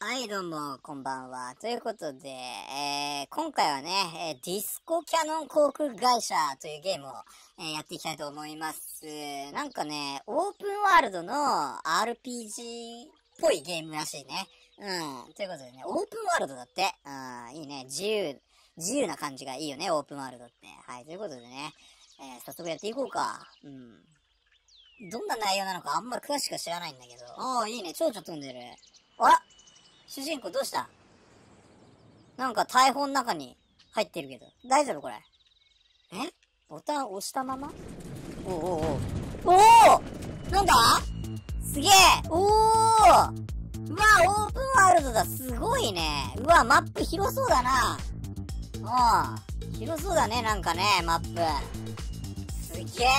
はい、どうも、こんばんは。ということで、今回はね、ディスコキャノン航空会社というゲームを、やっていきたいと思います。なんかね、オープンワールドの RPG っぽいゲームらしいね。ということでね、オープンワールドだって。いいね。自由な感じがいいよね、オープンワールドって。はい、ということでね、早速やっていこうか。どんな内容なのかあんまり詳しくは知らないんだけど。いいね、蝶々飛んでる。あら主人公どうした？なんか大砲の中に入ってるけど。大丈夫これ？ボタン押したまま？おおおおなんだ？すげえうわ、オープンワールドだ。すごいね。うわ、マップ広そうだな。広そうだね、なんかね、マップ。すげえ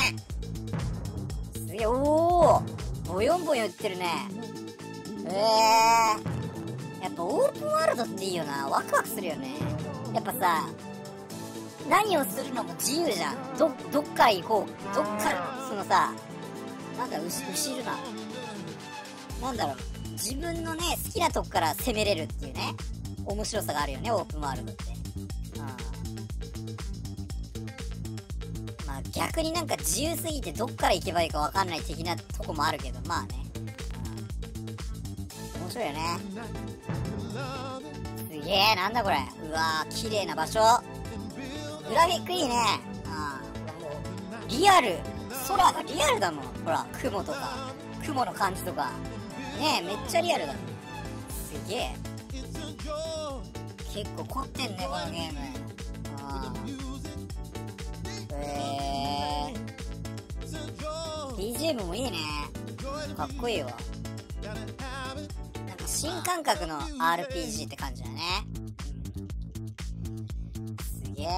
ボヨンボヨン言ってるね。やっぱオープンワールドっていいよな。ワクワクするよね。やっぱさ、何をするのも自由じゃん。どっから行こう。どっから、そのさ、なんだ、後ろな。なんだろう。自分のね、好きなとこから攻めれるっていうね。面白さがあるよね、オープンワールドって。まあ逆になんか自由すぎてどっから行けばいいかわかんない的なとこもあるけど、まあね。面白いよね。すげえ、なんだこれ。うわー、綺麗な場所。グラフィックいいね。リアル。空がリアルだもん。ほら、雲とか。雲の感じとか。ねえ、めっちゃリアルだね。すげえ。結構凝ってんね、このゲーム。BGM もいいね。かっこいいわ。なんか新感覚の RPG って感じだね。すげえ。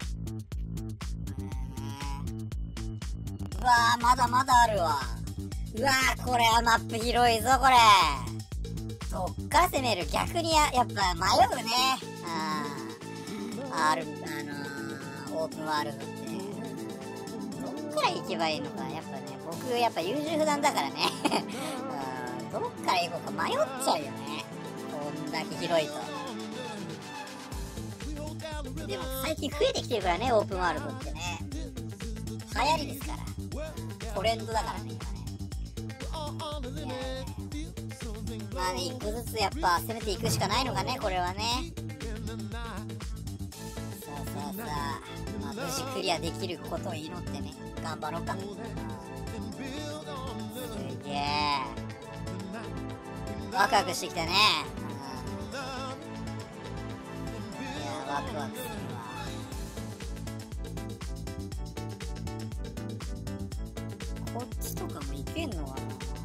うわー、まだまだあるわ。うわー、これはマップ広いぞ、これ。どっから攻める？逆にやっぱ迷うね。オープンワールドって。どっから行けばいいのか。やっぱね、僕やっぱ優柔不断だからね。どっから行こうか迷っちゃうよね。こんだけ広いと。でも最近増えてきてるからね、オープンワールドってね。流行りですから。トレンドだからね、今ね。まあね、一個ずつやっぱ攻めていくしかないのかね、これはね。さあ、まあ、無事クリアできることを祈ってね、頑張ろうか。すげえ。ワクワクしてきたね。いや、ワクワクするわ。こっちとかも行けんのか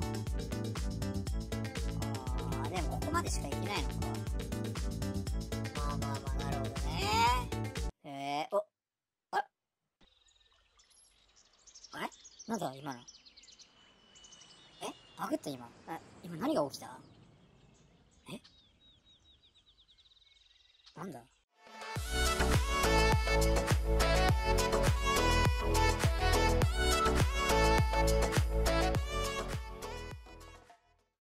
な。でもここまでしか行けないのか。まあ、なるほどね。あれなんだ今の。バグった今。今何が起きた？なんだ